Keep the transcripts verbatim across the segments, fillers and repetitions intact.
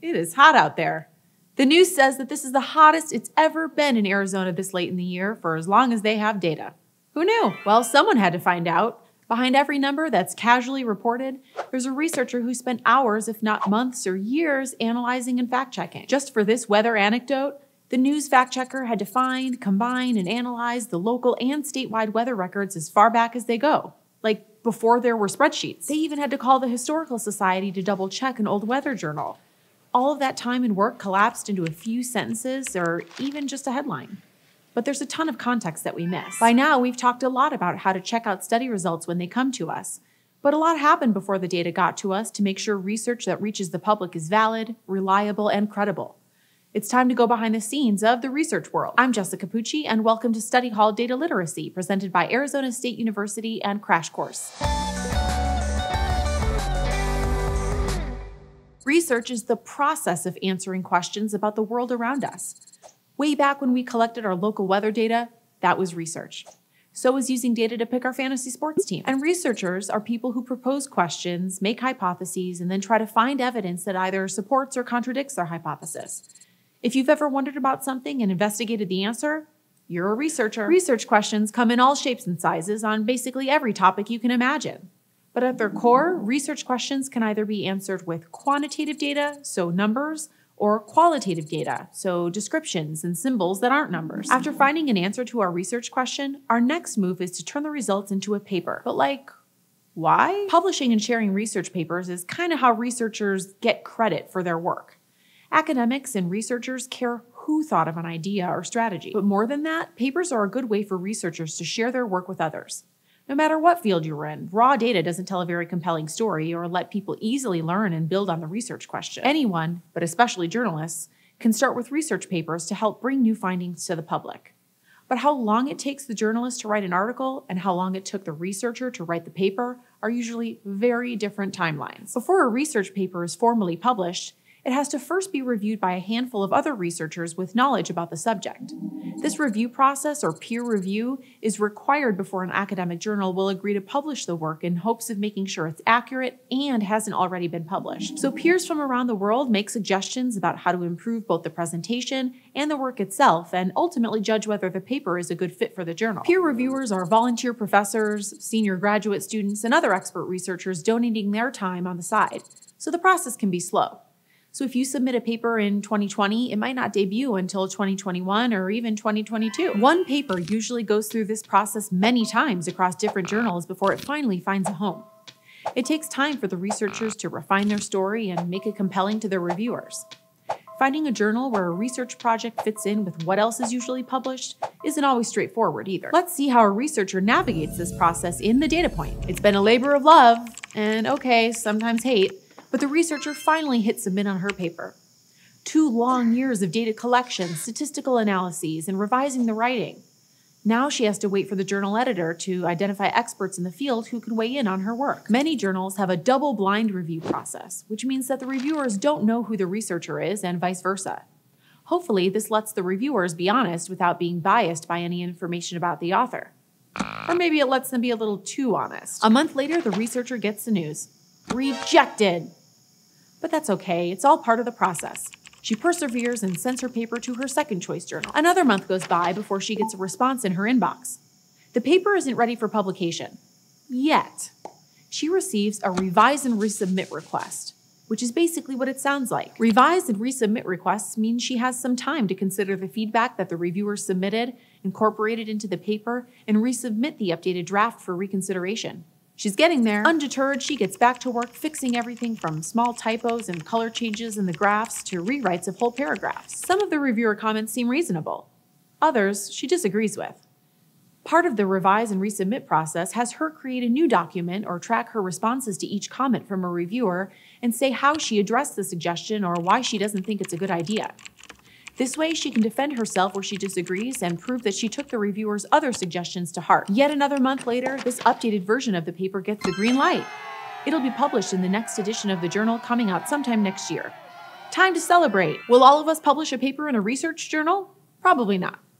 it is hot out there. The news says that this is the hottest it's ever been in Arizona this late in the year for as long as they have data. Who knew? Well, someone had to find out. Behind every number that's casually reported, there's a researcher who spent hours, if not months or years, analyzing and fact-checking. Just for this weather anecdote, the news fact-checker had to find, combine, and analyze the local and statewide weather records as far back as they go. Like, before there were spreadsheets. They even had to call the Historical Society to double-check an old weather journal. All of that time and work collapsed into a few sentences or even just a headline. But there's a ton of context that we miss. By now, we've talked a lot about how to check out study results when they come to us. But a lot happened before the data got to us to make sure research that reaches the public is valid, reliable, and credible. It's time to go behind the scenes of the research world. I'm Jessica Pucci, and welcome to Study Hall Data Literacy, presented by Arizona State University and Crash Course. Research is the process of answering questions about the world around us. Way back when we collected our local weather data, that was research. So was using data to pick our fantasy sports team. And researchers are people who propose questions, make hypotheses, and then try to find evidence that either supports or contradicts their hypothesis. If you've ever wondered about something and investigated the answer, you're a researcher. Research questions come in all shapes and sizes on basically every topic you can imagine. But at their core, research questions can either be answered with quantitative data, so numbers, or qualitative data, so descriptions and symbols that aren't numbers. After finding an answer to our research question, our next move is to turn the results into a paper. But like, why? Publishing and sharing research papers is kind of how researchers get credit for their work. Academics and researchers care who thought of an idea or strategy. But more than that, papers are a good way for researchers to share their work with others. No matter what field you're in, raw data doesn't tell a very compelling story or let people easily learn and build on the research question. Anyone, but especially journalists, can start with research papers to help bring new findings to the public. But how long it takes the journalist to write an article and how long it took the researcher to write the paper are usually very different timelines. Before a research paper is formally published, it has to first be reviewed by a handful of other researchers with knowledge about the subject. This review process, or peer review, is required before an academic journal will agree to publish the work in hopes of making sure it's accurate and hasn't already been published. So peers from around the world make suggestions about how to improve both the presentation and the work itself, and ultimately judge whether the paper is a good fit for the journal. Peer reviewers are volunteer professors, senior graduate students, and other expert researchers donating their time on the side, so the process can be slow. So if you submit a paper in twenty twenty, it might not debut until twenty twenty-one or even twenty twenty-two. One paper usually goes through this process many times across different journals before it finally finds a home. It takes time for the researchers to refine their story and make it compelling to their reviewers. Finding a journal where a research project fits in with what else is usually published isn't always straightforward either. Let's see how a researcher navigates this process in the data point. It's been a labor of love, and okay, sometimes hate, but the researcher finally hit submit on her paper. Two long years of data collection, statistical analyses, and revising the writing. Now she has to wait for the journal editor to identify experts in the field who can weigh in on her work. Many journals have a double-blind review process, which means that the reviewers don't know who the researcher is and vice versa. Hopefully, this lets the reviewers be honest without being biased by any information about the author. Or maybe it lets them be a little too honest. A month later, the researcher gets the news. Rejected! But that's okay, it's all part of the process. She perseveres and sends her paper to her second choice journal. Another month goes by before she gets a response in her inbox. The paper isn't ready for publication. Yet. She receives a revise and resubmit request, which is basically what it sounds like. Revise and resubmit requests mean she has some time to consider the feedback that the reviewer submitted, incorporate it into the paper, and resubmit the updated draft for reconsideration. She's getting there. Undeterred, she gets back to work fixing everything from small typos and color changes in the graphs to rewrites of whole paragraphs. Some of the reviewer comments seem reasonable. Others she disagrees with. Part of the revise and resubmit process has her create a new document or track her responses to each comment from a reviewer and say how she addressed the suggestion or why she doesn't think it's a good idea. This way, she can defend herself where she disagrees and prove that she took the reviewer's other suggestions to heart. Yet another month later, this updated version of the paper gets the green light. It'll be published in the next edition of the journal coming out sometime next year. Time to celebrate! Will all of us publish a paper in a research journal? Probably not.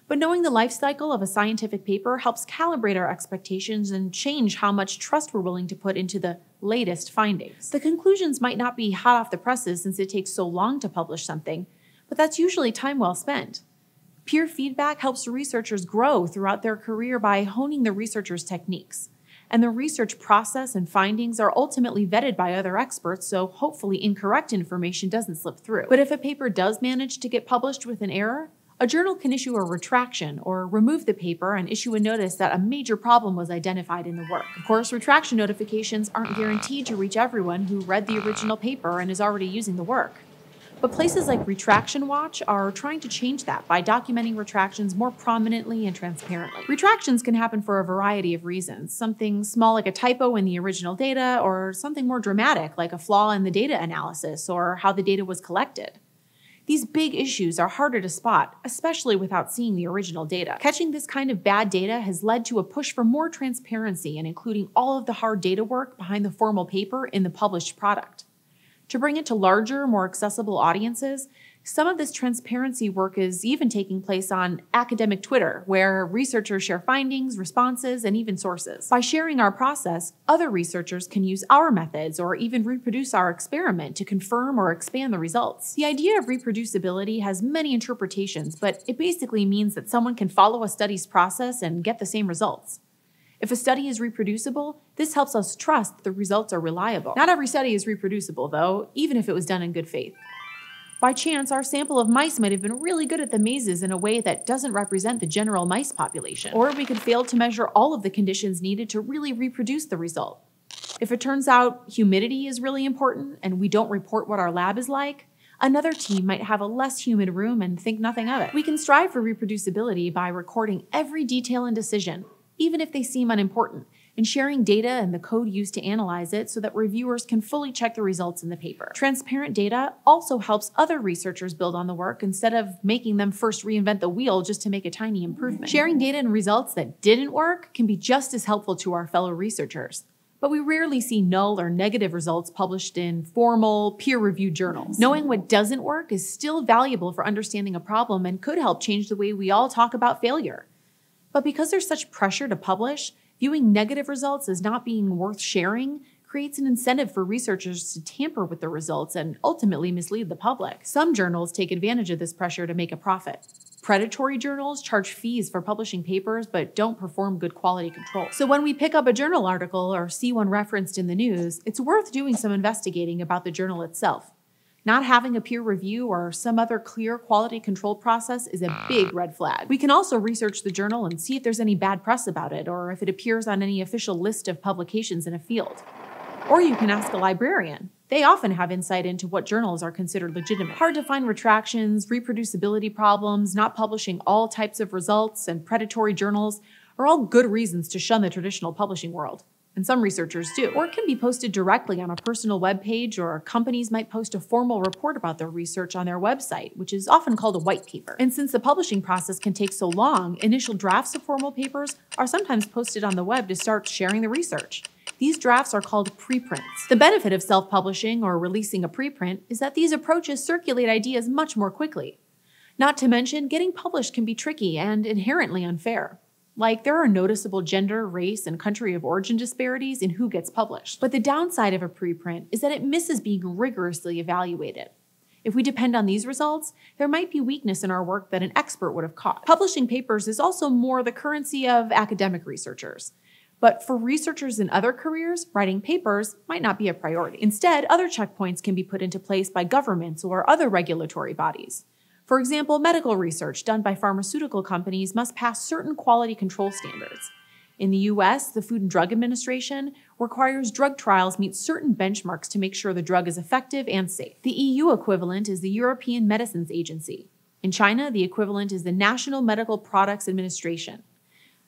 But knowing the life cycle of a scientific paper helps calibrate our expectations and change how much trust we're willing to put into the latest findings. The conclusions might not be hot off the presses since it takes so long to publish something, but that's usually time well spent. Peer feedback helps researchers grow throughout their career by honing the researcher's techniques. And the research process and findings are ultimately vetted by other experts, so hopefully incorrect information doesn't slip through. But if a paper does manage to get published with an error, a journal can issue a retraction or remove the paper and issue a notice that a major problem was identified in the work. Of course, retraction notifications aren't guaranteed to reach everyone who read the original paper and is already using the work. But places like Retraction Watch are trying to change that by documenting retractions more prominently and transparently. Retractions can happen for a variety of reasons, something small like a typo in the original data, or something more dramatic like a flaw in the data analysis or how the data was collected. These big issues are harder to spot, especially without seeing the original data. Catching this kind of bad data has led to a push for more transparency and including all of the hard data work behind the formal paper in the published product. To bring it to larger, more accessible audiences, some of this transparency work is even taking place on academic Twitter, where researchers share findings, responses, and even sources. By sharing our process, other researchers can use our methods or even reproduce our experiment to confirm or expand the results. The idea of reproducibility has many interpretations, but it basically means that someone can follow a study's process and get the same results. If a study is reproducible, this helps us trust the results are reliable. Not every study is reproducible, though, even if it was done in good faith. By chance, our sample of mice might have been really good at the mazes in a way that doesn't represent the general mice population. Or we could fail to measure all of the conditions needed to really reproduce the result. If it turns out humidity is really important and we don't report what our lab is like, another team might have a less humid room and think nothing of it. We can strive for reproducibility by recording every detail and decision, even if they seem unimportant, and sharing data and the code used to analyze it so that reviewers can fully check the results in the paper. Transparent data also helps other researchers build on the work instead of making them first reinvent the wheel just to make a tiny improvement. Sharing data and results that didn't work can be just as helpful to our fellow researchers. But we rarely see null or negative results published in formal, peer-reviewed journals. Knowing what doesn't work is still valuable for understanding a problem and could help change the way we all talk about failure. But because there's such pressure to publish, viewing negative results as not being worth sharing creates an incentive for researchers to tamper with the results and ultimately mislead the public. Some journals take advantage of this pressure to make a profit. Predatory journals charge fees for publishing papers but don't perform good quality control. So when we pick up a journal article or see one referenced in the news, it's worth doing some investigating about the journal itself. Not having a peer review or some other clear quality control process is a big red flag. We can also research the journal and see if there's any bad press about it or if it appears on any official list of publications in a field. Or you can ask a librarian. They often have insight into what journals are considered legitimate. Hard to find retractions, reproducibility problems, not publishing all types of results, and predatory journals are all good reasons to shun the traditional publishing world. And some researchers do. Or it can be posted directly on a personal web page, or companies might post a formal report about their research on their website, which is often called a white paper. And since the publishing process can take so long, initial drafts of formal papers are sometimes posted on the web to start sharing the research. These drafts are called preprints. The benefit of self-publishing or releasing a preprint is that these approaches circulate ideas much more quickly. Not to mention, getting published can be tricky and inherently unfair. Like, there are noticeable gender, race, and country of origin disparities in who gets published. But the downside of a preprint is that it misses being rigorously evaluated. If we depend on these results, there might be weakness in our work that an expert would have caught. Publishing papers is also more the currency of academic researchers. But for researchers in other careers, writing papers might not be a priority. Instead, other checkpoints can be put into place by governments or other regulatory bodies. For example, medical research done by pharmaceutical companies must pass certain quality control standards. In the U S, the Food and Drug Administration requires drug trials meet certain benchmarks to make sure the drug is effective and safe. The E U equivalent is the European Medicines Agency. In China, the equivalent is the National Medical Products Administration.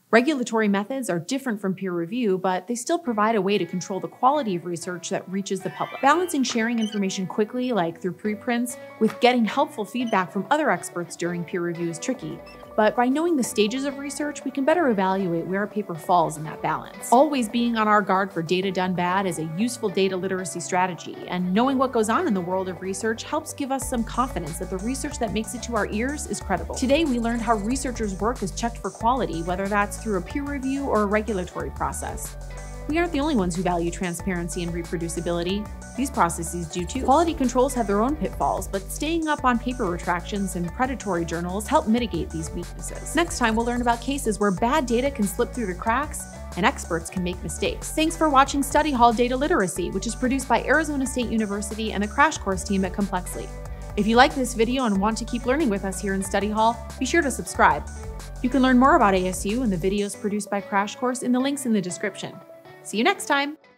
Regulatory methods are different from peer review, but they still provide a way to control the quality of research that reaches the public. Balancing sharing information quickly, like through preprints, with getting helpful feedback from other experts during peer review is tricky. But by knowing the stages of research, we can better evaluate where a paper falls in that balance. Always being on our guard for data done bad is a useful data literacy strategy, and knowing what goes on in the world of research helps give us some confidence that the research that makes it to our ears is credible. Today, we learned how researchers' work is checked for quality, whether that's through a peer review or a regulatory process. We aren't the only ones who value transparency and reproducibility. These processes do too. Quality controls have their own pitfalls, but staying up on paper retractions and predatory journals help mitigate these weaknesses. Next time, we'll learn about cases where bad data can slip through the cracks and experts can make mistakes. Thanks for watching Study Hall Data Literacy, which is produced by Arizona State University and the Crash Course team at Complexly. If you like this video and want to keep learning with us here in Study Hall, be sure to subscribe. You can learn more about A S U and the videos produced by Crash Course in the links in the description. See you next time!